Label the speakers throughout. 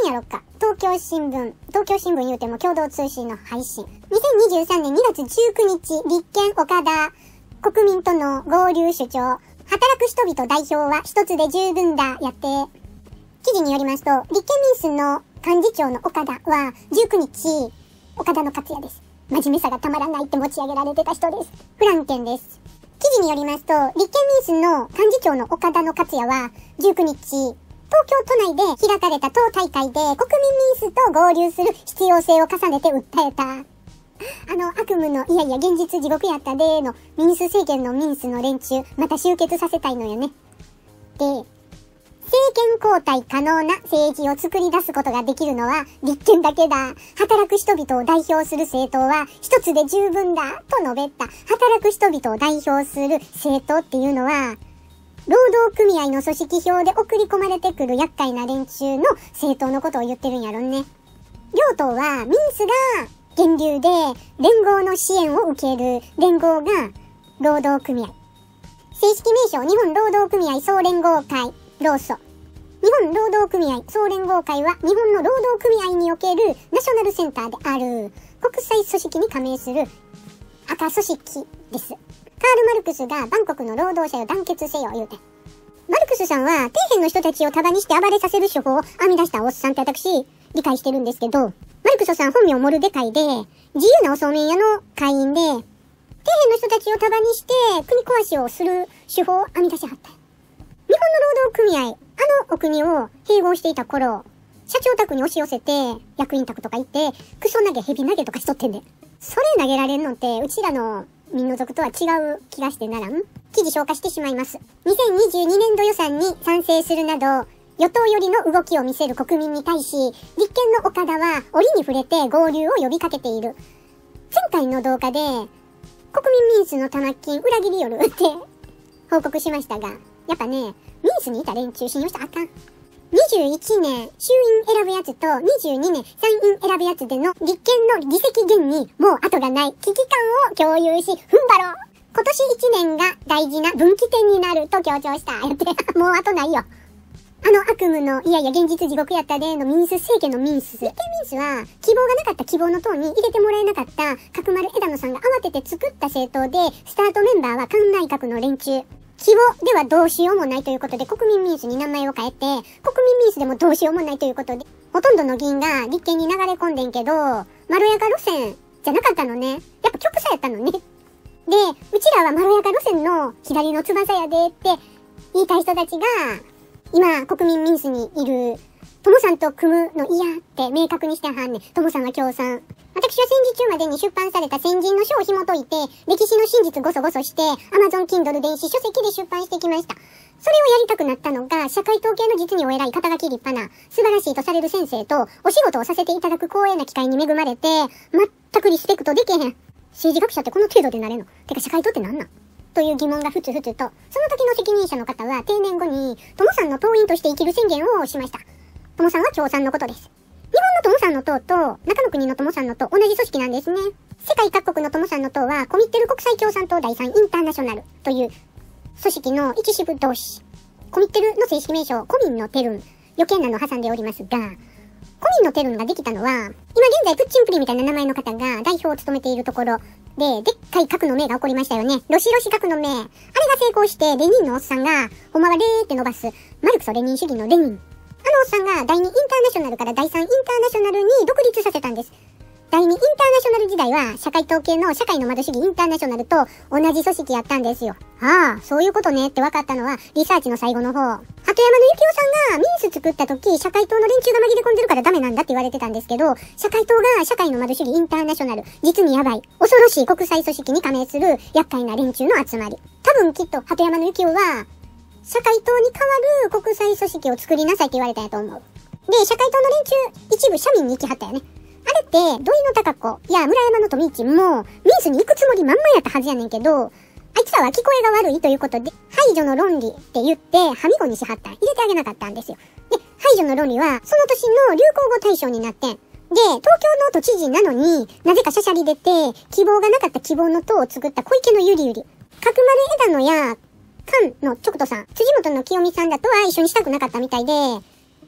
Speaker 1: んやろか。東京新聞言うても共同通信の配信。2023年2月19日、立憲岡田、国民との合流主張。働く人々代表は一つで十分だ、やって。記事によりますと、立憲民主の幹事長の岡田は19日、岡田の勝也です。真面目さがたまらないって持ち上げられてた人です。フランケンです。記事によりますと、立憲民主の幹事長の岡田の勝也は19日、東京都内で開かれた党大会で国民民主と合流する必要性を重ねて訴えた。悪夢のいやいや現実地獄やったでの民主政権の民主の連中、また集結させたいのよね。で、政権交代可能な政治を作り出すことができるのは立憲だけだ。働く人々を代表する政党は一つで十分だ。と述べた。働く人々を代表する政党っていうのは、労働組合の組織票で送り込まれてくる厄介な連中の政党のことを言ってるんやろね。両党は民主が源流で連合の支援を受ける連合が労働組合。正式名称日本労働組合総連合会、労組。日本労働組合総連合会は日本の労働組合におけるナショナルセンターである国際組織に加盟する赤組織です。カール・マルクスが万国の労働者を団結せよ言うて。マルクスさんは底辺の人たちを束にして暴れさせる手法を編み出したおっさんって私理解してるんですけど、マルクスさん本名モルデカイで自由なおそうめん屋の会員で底辺の人たちを束にして国壊しをする手法を編み出しはった。日本の労働組合、お国を併合していた頃、社長宅に押し寄せて役員宅とか行ってクソ投げヘビ投げとかしとってんで、それ投げられるのってうちらの民族とは違う気がしてならん。記事消化してしまいます。2022年度予算に賛成するなど与党寄りの動きを見せる国民に対し、立憲の岡田は折に触れて合流を呼びかけている。前回の動画で国民民主の玉金裏切りよるって報告しましたが、やっぱね、民主にいた連中信用したらあかん。21年衆院選ぶやつと22年参院選ぶやつでの立憲の議席減にもう後がない危機感を共有し踏ん張ろう。今年1年が大事な分岐点になると強調した。やってもう後ないよ。悪夢のいやいや現実地獄やったでの民主政権の民主。立憲民主は希望がなかった希望の党に入れてもらえなかった角丸枝野さんが慌てて作った政党で、スタートメンバーは菅内閣の連中。希望ではどうしようもないということで国民民主に名前を変えて、国民民主でもどうしようもないということで、ほとんどの議員が立憲に流れ込んでんけど、まろやか路線じゃなかったのね。やっぱ極左やったのね。で、うちらはまろやか路線の左の翼やでって言いたい人たちが、今国民民主にいる、ともさんと組むの嫌って明確にしてはんねん。ともさんは共産。私は戦時中までに出版された先人の書を紐解いて、歴史の真実ごそごそして、Amazon Kindle 電子書籍で出版してきました。それをやりたくなったのが、社会統計の実にお偉い肩書き立派な、素晴らしいとされる先生と、お仕事をさせていただく光栄な機会に恵まれて、全くリスペクトできへん。政治学者ってこの程度でなれんの？てか社会党ってなんなん？という疑問がふつふつと、その時の責任者の方は定年後に、ともさんの党員として生きる宣言をしました。ともさんは共産のことです。日本のともさんの党と、中の国のともさんの党、同じ組織なんですね。世界各国のともさんの党は、コミッテル国際共産党第3インターナショナルという組織の一支部同士。コミッテルの正式名称、コミンのテルン。余計なのを挟んでおりますが、コミンのテルンができたのは、今現在プッチンプリみたいな名前の方が代表を務めているところで、でっかい核の命が起こりましたよね。ロシロシ核の命。あれが成功して、レニンのおっさんが、ほんまはレーって伸ばす、マルクソレニン主義のレニン。おっさんが第2インターナショナルから第3インターナショナルに独立させたんです。第2インターナショナル時代は社会統計の社会の窓主義インターナショナルと同じ組織やったんですよ。ああ、そういうことねって分かったのはリサーチの最後の方。鳩山の幸夫さんが民主作った時、社会党の連中が紛れ込んでるからダメなんだって言われてたんですけど、社会党が社会の窓主義インターナショナル、実にやばい、恐ろしい国際組織に加盟する厄介な連中の集まり。多分きっと鳩山の幸夫は、社会党に代わる国際組織を作りなさいって言われたんやと思う。で、社会党の連中、一部社民に行きはったよね。あれって、土井の高子や村山の富市も、民主に行くつもりまんまやったはずやねんけど、あいつらは聞こえが悪いということで、排除の論理って言って、はみごにしはったん。入れてあげなかったんですよ。で、排除の論理は、その年の流行語大賞になってん。で、東京の都知事なのに、なぜかしゃしゃり出て、希望がなかった希望の党を作った小池のゆりゆり。角丸枝野や、菅の直人さん、辻元の清美さんだとは一緒にしたくなかったみたいで、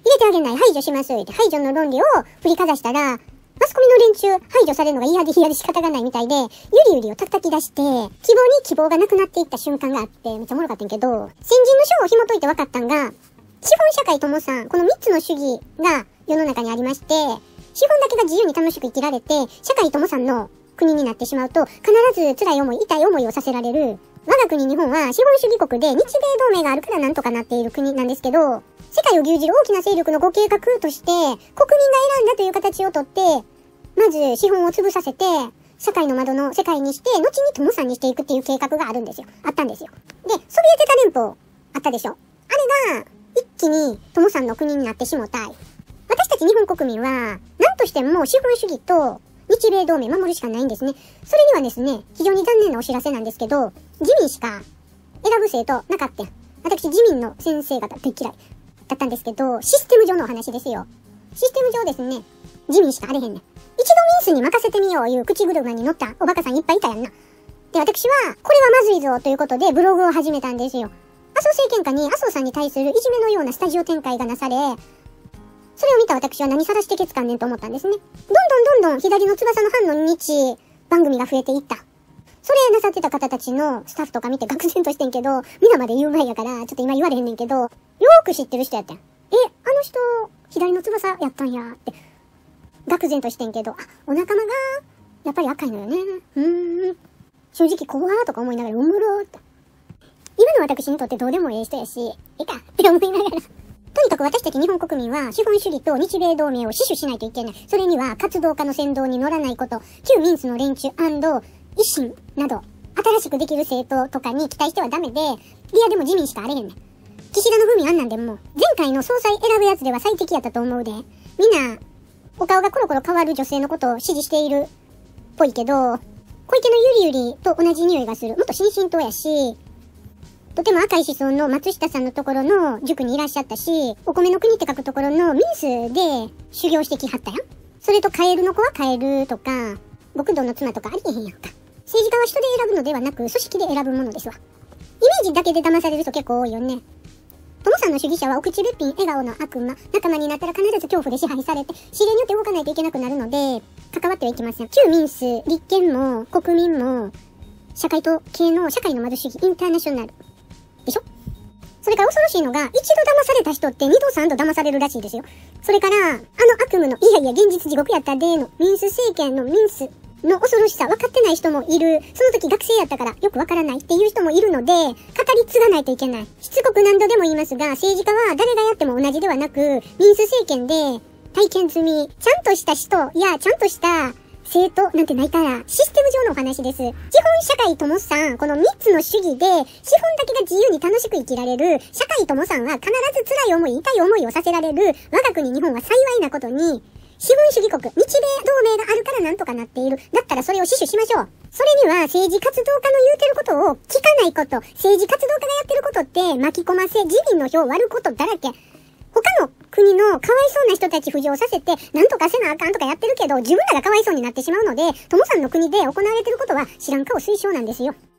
Speaker 1: 入れてあげない、排除しますって排除の論理を振りかざしたら、マスコミの連中排除されるのが嫌で仕方がないみたいで、ゆりゆりを叩き出して、希望に希望がなくなっていった瞬間があって、めっちゃおもろかったんけど、先人の書を紐解いて分かったんが、資本社会ともさん、この3つの主義が世の中にありまして、資本だけが自由に楽しく生きられて、社会ともさんの国になってしまうと、必ず辛い思い、痛い思いをさせられる。我が国日本は資本主義国で日米同盟があるからなんとかなっている国なんですけど、世界を牛耳る大きな勢力のご計画として、国民が選んだという形をとって、まず資本を潰させて、社会の窓の世界にして、後にトモさんにしていくっていう計画があるんですよ。あったんですよ。で、ソビエト連邦あったでしょ。あれが、一気にトモさんの国になってしもたい。私たち日本国民は、何としても資本主義と日米同盟守るしかないんですね。それにはですね、非常に残念なお知らせなんですけど、自民しか選ぶ生徒なかったん。私自民の先生方大嫌いだったんですけど、システム上のお話ですよ。システム上ですね、自民しかあれへんねん。一度ミンスに任せてみよういう口車に乗ったおバカさんいっぱいいたやんな。で、私は、これはまずいぞということでブログを始めたんですよ。麻生政権下に麻生さんに対するいじめのようなスタジオ展開がなされ、それを見た私は何さらしてケツかんねんと思ったんですね。どんどん左の翼の反の日番組が増えていった。それなさってた方たちのスタッフとか見て愕然としてんけど、皆まで言う前やから、ちょっと今言われへんねんけど、よーく知ってる人やったん。あの人、左の翼やったんやって、愕然としてんけど、お仲間が、やっぱり赤いのよね。正直怖ーとか思いながら、おもろーって。今の私にとってどうでもええ人やし、いいかって思いながら。とにかく私たち日本国民は資本主義と日米同盟を死守しないといけない。それには活動家の先導に乗らないこと、旧民主の連中&維新など、新しくできる政党とかに期待してはダメで、いやでも自民しかあれへんねん。岸田の文あんなんでも、前回の総裁選ぶやつでは最適やったと思うで、みんな、お顔がコロコロ変わる女性のことを支持しているっぽいけど、小池のゆりゆりと同じ匂いがする。もっと新進党やし、とても赤い思想の松下さんのところの塾にいらっしゃったし、お米の国って書くところのミンスで修行してきはったやん。それとカエルの子はカエルとか、極道の妻とかありえへんやんか。政治家は人で選ぶのではなく、組織で選ぶものですわ。イメージだけで騙される人結構多いよね。トモさんの主義者はお口べっぴん笑顔の悪魔。仲間になったら必ず恐怖で支配されて、指令によって動かないといけなくなるので、関わってはいけません。旧民主、立憲も国民も、社会と系の社会の窓主義、インターナショナル。でしょ？それから恐ろしいのが、一度騙された人って二度三度騙されるらしいですよ。それから、悪夢の、いやいや現実地獄やったでの、民主政権の民主の恐ろしさ分かってない人もいる。その時学生やったからよく分からないっていう人もいるので、語り継がないといけない。しつこく何度でも言いますが、政治家は誰がやっても同じではなく、民主政権で体験済み、ちゃんとした人やちゃんとした政党なんてないから、システム上のお話です。資本社会ともさん、この3つの主義で、資本だけが自由に楽しく生きられる、社会ともさんは必ず辛い思い、痛い思いをさせられる、我が国日本は幸いなことに、資本主義国、日米同盟があるからなんとかなっている。だったらそれを死守しましょう。それには政治活動家の言うてることを聞かないこと、政治活動家がやってることって巻き込ませ、自民の票を割ることだらけ。他の国のかわいそうな人たち浮上させて、なんとかせなあかんとかやってるけど、自分らがかわいそうになってしまうので、ともさんの国で行われてることは知らん顔推奨なんですよ。